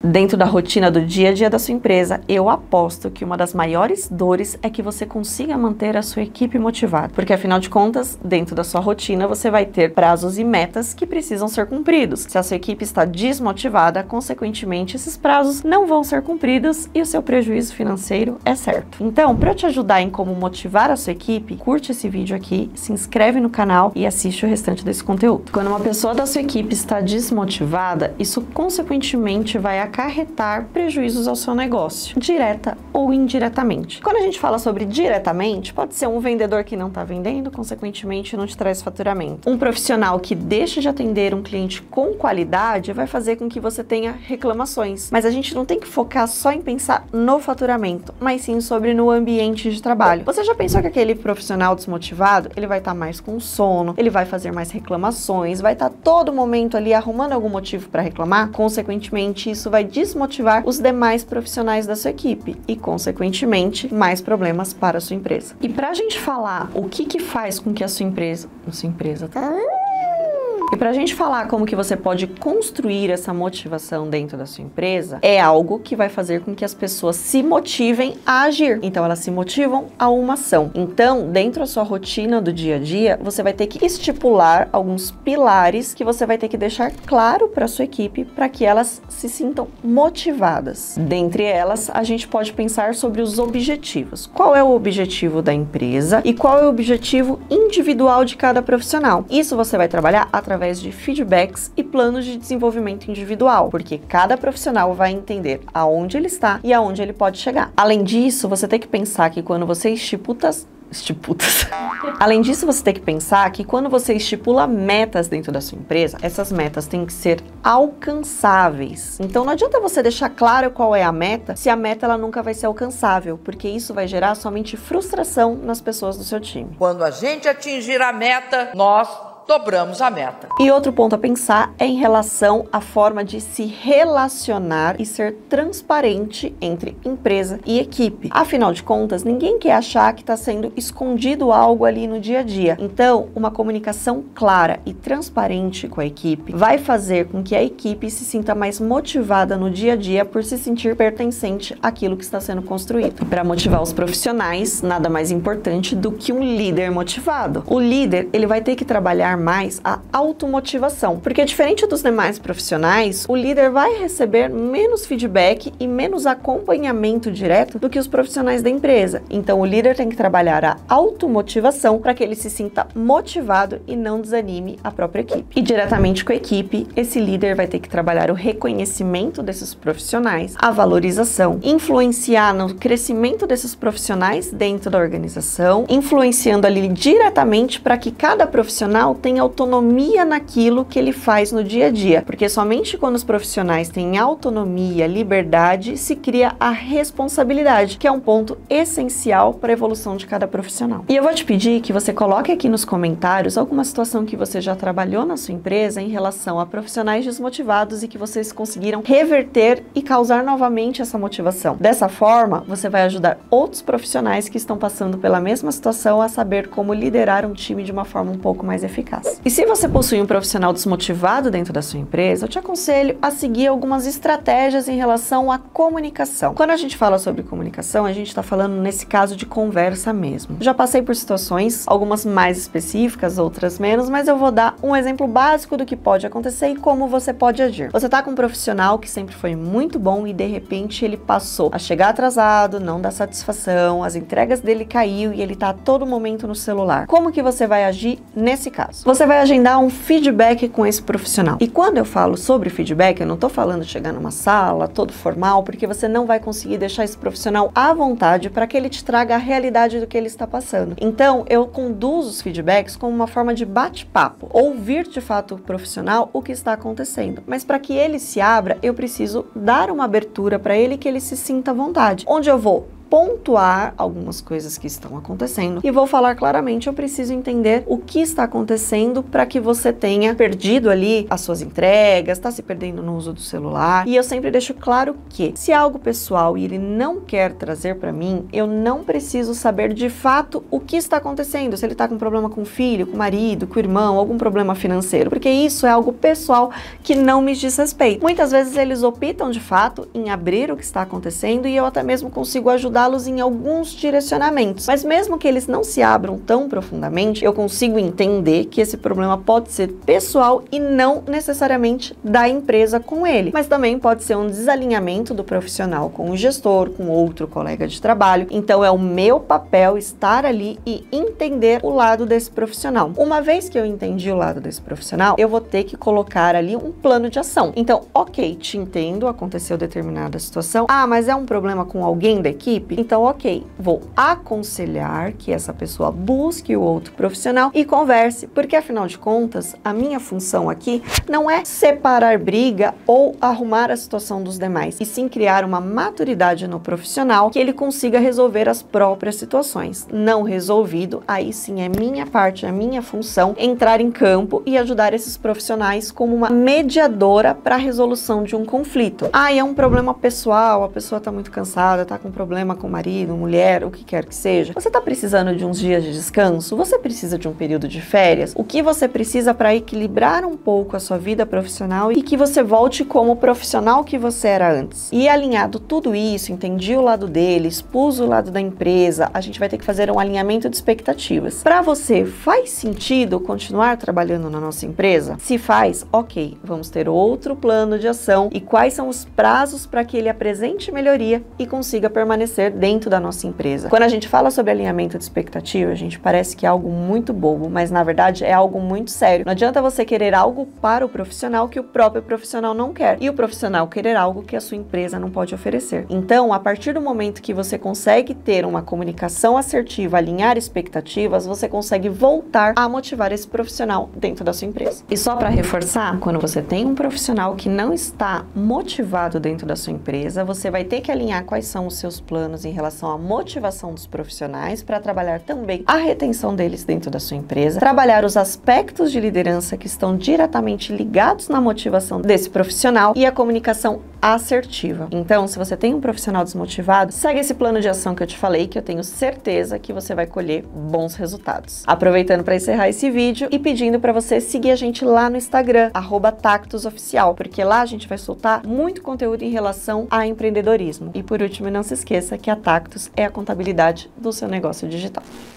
dentro da rotina do dia a dia da sua empresa, eu aposto que uma das maiores dores é que você consiga manter a sua equipe motivada, porque afinal de contas, dentro da sua rotina, você vai ter prazos e metas que precisam ser cumpridos. Se a sua equipe está desmotivada, consequentemente, esses prazos não vão ser cumpridos e o seu prejuízo financeiro é certo. Então, para eu te ajudar em como motivar a sua equipe, curte esse vídeo aqui, se inscreve no canal e assiste o restante desse conteúdo. Quando uma pessoa da sua equipe está desmotivada, isso consequentemente vai acarretar prejuízos ao seu negócio, direta ou indiretamente. Quando a gente fala sobre diretamente, pode ser um vendedor que não está vendendo, consequentemente não te traz faturamento. Um profissional que deixa de atender um cliente com qualidade vai fazer com que você tenha reclamações. Mas a gente não tem que focar só em pensar no faturamento, mas sim sobre no ambiente de trabalho. Você já pensou que aquele profissional desmotivado, ele vai estar mais com sono, ele vai fazer mais reclamações, vai estar todo momento ali arrumando algum motivo para reclamar? Consequentemente, isso vai desmotivar os demais profissionais da sua equipe e, consequentemente, mais problemas para a sua empresa. E para a gente falar o que faz com que a sua empresa E para a gente falar como que você pode construir essa motivação dentro da sua empresa, é algo que vai fazer com que as pessoas se motivem a agir. Então, elas se motivam a uma ação. Então, dentro da sua rotina do dia a dia, você vai ter que estipular alguns pilares que você vai ter que deixar claro para a sua equipe para que elas se sintam motivadas. Dentre elas, a gente pode pensar sobre os objetivos. Qual é o objetivo da empresa e qual é o objetivo individual de cada profissional? Isso você vai trabalhar através de feedbacks e planos de desenvolvimento individual, porque cada profissional vai entender aonde ele está e aonde ele pode chegar. Além disso, você tem que pensar que quando você Além disso, você tem que pensar que quando você estipula metas dentro da sua empresa, essas metas têm que ser alcançáveis. Então não adianta você deixar claro qual é a meta, se a meta ela nunca vai ser alcançável, porque isso vai gerar somente frustração nas pessoas do seu time. Quando a gente atingir a meta, nós dobramos a meta. E outro ponto a pensar é em relação à forma de se relacionar e ser transparente entre empresa e equipe. Afinal de contas, ninguém quer achar que está sendo escondido algo ali no dia a dia. Então, uma comunicação clara e transparente com a equipe vai fazer com que a equipe se sinta mais motivada no dia a dia por se sentir pertencente àquilo que está sendo construído. E para motivar os profissionais, nada mais importante do que um líder motivado. O líder, ele vai ter que trabalhar mais a automotivação, porque diferente dos demais profissionais, o líder vai receber menos feedback e menos acompanhamento direto do que os profissionais da empresa. Então, o líder tem que trabalhar a automotivação para que ele se sinta motivado e não desanime a própria equipe. E diretamente com a equipe, esse líder vai ter que trabalhar o reconhecimento desses profissionais, a valorização, influenciar no crescimento desses profissionais dentro da organização, influenciando ali diretamente para que cada profissional tem autonomia naquilo que ele faz no dia a dia, porque somente quando os profissionais têm autonomia, liberdade, se cria a responsabilidade, que é um ponto essencial para a evolução de cada profissional. E eu vou te pedir que você coloque aqui nos comentários alguma situação que você já trabalhou na sua empresa em relação a profissionais desmotivados e que vocês conseguiram reverter e causar novamente essa motivação. Dessa forma, você vai ajudar outros profissionais que estão passando pela mesma situação a saber como liderar um time de uma forma um pouco mais eficaz. E se você possui um profissional desmotivado dentro da sua empresa, eu te aconselho a seguir algumas estratégias em relação à comunicação. Quando a gente fala sobre comunicação, a gente está falando nesse caso de conversa mesmo. Já passei por situações, algumas mais específicas, outras menos, mas eu vou dar um exemplo básico do que pode acontecer e como você pode agir. Você está com um profissional que sempre foi muito bom e de repente ele passou a chegar atrasado, não dá satisfação, as entregas dele caiu e ele está a todo momento no celular. Como que você vai agir nesse caso? Você vai agendar um feedback com esse profissional. E quando eu falo sobre feedback, eu não tô falando de chegar numa sala todo formal, porque você não vai conseguir deixar esse profissional à vontade para que ele te traga a realidade do que ele está passando. Então, eu conduzo os feedbacks como uma forma de bate-papo, ouvir de fato o profissional o que está acontecendo. Mas para que ele se abra, eu preciso dar uma abertura para ele que ele se sinta à vontade. Onde eu vou pontuar algumas coisas que estão acontecendo e vou falar claramente, eu preciso entender o que está acontecendo para que você tenha perdido ali as suas entregas, está se perdendo no uso do celular. E eu sempre deixo claro que se é algo pessoal e ele não quer trazer para mim, eu não preciso saber de fato o que está acontecendo, se ele está com problema com o filho, com o marido, com o irmão, algum problema financeiro, porque isso é algo pessoal que não me diz respeito. Muitas vezes eles optam de fato em abrir o que está acontecendo e eu até mesmo consigo ajudá-los em alguns direcionamentos. Mas mesmo que eles não se abram tão profundamente, eu consigo entender que esse problema pode ser pessoal e não necessariamente da empresa com ele, mas também pode ser um desalinhamento do profissional com o gestor, com outro colega de trabalho. Então é o meu papel estar ali e entender o lado desse profissional. Uma vez que eu entendi o lado desse profissional, eu vou ter que colocar ali um plano de ação. Então, ok, te entendo, aconteceu determinada situação. Ah, mas é um problema com alguém da equipe? Então, ok, vou aconselhar que essa pessoa busque o outro profissional e converse, porque afinal de contas, a minha função aqui não é separar briga ou arrumar a situação dos demais, e sim criar uma maturidade no profissional que ele consiga resolver as próprias situações. Não resolvido, aí sim é minha parte, é minha função entrar em campo e ajudar esses profissionais como uma mediadora para a resolução de um conflito. Ah, e é um problema pessoal, a pessoa está muito cansada, está com problema com o marido, mulher, o que quer que seja. Você está precisando de uns dias de descanso? Você precisa de um período de férias? O que você precisa para equilibrar um pouco a sua vida profissional e que você volte como profissional que você era antes? E alinhado tudo isso, entendi o lado dele, expus o lado da empresa, a gente vai ter que fazer um alinhamento de expectativas. Para você, faz sentido continuar trabalhando na nossa empresa? Se faz, ok, vamos ter outro plano de ação e quais são os prazos para que ele apresente melhoria e consiga permanecer dentro da nossa empresa. Quando a gente fala sobre alinhamento de expectativa, a gente parece que é algo muito bobo, mas na verdade é algo muito sério. Não adianta você querer algo para o profissional que o próprio profissional não quer e o profissional querer algo que a sua empresa não pode oferecer. Então, a partir do momento que você consegue ter uma comunicação assertiva, alinhar expectativas, você consegue voltar a motivar esse profissional dentro da sua empresa. E só para reforçar, quando você tem um profissional que não está motivado dentro da sua empresa, você vai ter que alinhar quais são os seus planos em relação à motivação dos profissionais para trabalhar também a retenção deles dentro da sua empresa, trabalhar os aspectos de liderança que estão diretamente ligados na motivação desse profissional e a comunicação assertiva. Então, se você tem um profissional desmotivado, segue esse plano de ação que eu te falei, que eu tenho certeza que você vai colher bons resultados. Aproveitando para encerrar esse vídeo e pedindo para você seguir a gente lá no Instagram, @tactusoficial, porque lá a gente vai soltar muito conteúdo em relação a empreendedorismo. E por último, não se esqueça que a Tactus é a contabilidade do seu negócio digital.